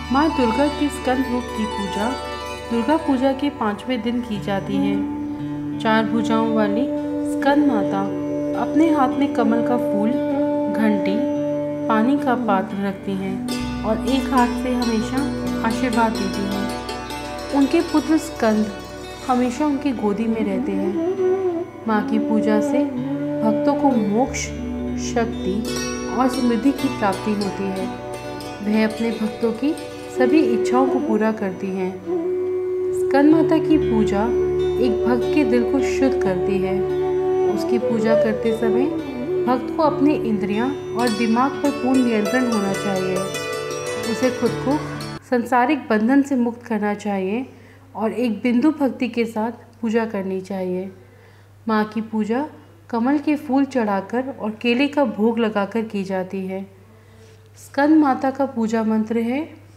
माँ दुर्गा के स्कंद रूप की पूजा दुर्गा पूजा के 5वें दिन की जाती है। 4 भुजाओं वाली स्कंद माता अपने हाथ में कमल का फूल, घंटी, पानी का पात्र रखती हैं और एक हाथ से हमेशा आशीर्वाद देती हैं। उनके पुत्र स्कंद हमेशा उनकी गोदी में रहते हैं। माँ की पूजा से भक्तों को मोक्ष, शक्ति और समृद्धि की प्राप्ति होती है। वह अपने भक्तों की सभी इच्छाओं को पूरा करती हैं। स्कंद माता की पूजा एक भक्त के दिल को शुद्ध करती है। उसकी पूजा करते समय भक्त को अपने इंद्रियां और दिमाग पर पूर्ण नियंत्रण होना चाहिए। उसे खुद को सांसारिक बंधन से मुक्त करना चाहिए और एक बिंदु भक्ति के साथ पूजा करनी चाहिए। माँ की पूजा कमल के फूल चढ़ाकर और केले का भोग लगाकर की जाती है। स्कंद माता का पूजा मंत्र है